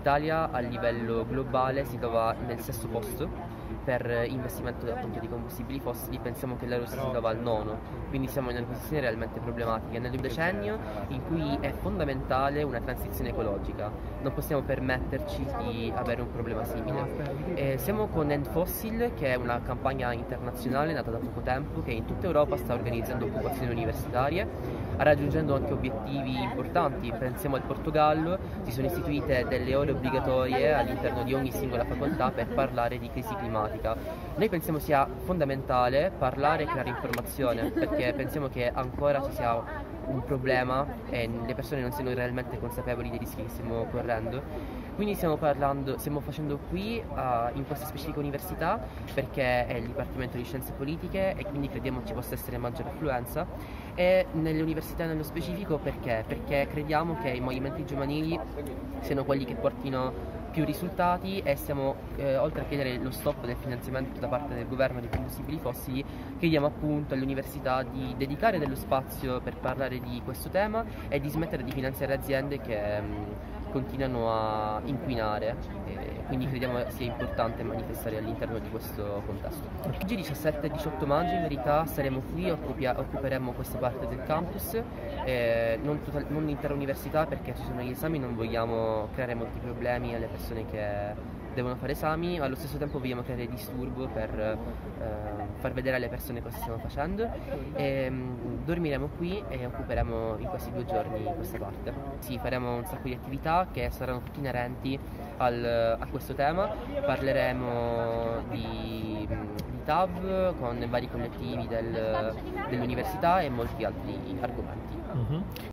L'Italia a livello globale si trova nel sesto posto per investimento appunto di combustibili fossili, pensiamo che la Russia si trova al nono, quindi siamo in una posizione realmente problematica, nel decennio in cui è fondamentale una transizione ecologica, non possiamo permetterci di avere un problema simile. Siamo con End Fossil, che è una campagna internazionale nata da poco tempo, che in tutta Europa sta organizzando occupazioni universitarie, raggiungendo anche obiettivi importanti. Pensiamo al Portogallo, si sono istituite delle ore obbligatorie all'interno di ogni singola facoltà per parlare di crisi climatica. Noi pensiamo sia fondamentale parlare e creare informazione, perché pensiamo che ancora ci sia un problema e le persone non siano realmente consapevoli dei rischi che stiamo correndo. Quindi stiamo facendo qui in questa specifica università perché è il Dipartimento di Scienze Politiche e quindi crediamo ci possa essere maggiore affluenza, e nelle università nello specifico perché crediamo che i movimenti giovanili siano quelli che portino più risultati, e stiamo, oltre a chiedere lo stop del finanziamento da parte del governo dei combustibili fossili, chiediamo appunto all'università di dedicare dello spazio per parlare di questo tema e di smettere di finanziare aziende che continuano a inquinare, e quindi crediamo sia importante manifestare all'interno di questo contesto. Oggi 17 e 18 maggio in verità saremo qui, occuperemo questa parte del campus, non l'intera università perché ci sono gli esami, non vogliamo creare molti problemi alle persone che devono fare esami, ma allo stesso tempo vogliamo creare disturbo per far vedere alle persone cosa stiamo facendo, e dormiremo qui e occuperemo in questi 2 giorni questa parte. Sì, faremo un sacco di attività che saranno tutte inerenti a questo tema, parleremo di TAV con vari collettivi dell'università e molti altri argomenti.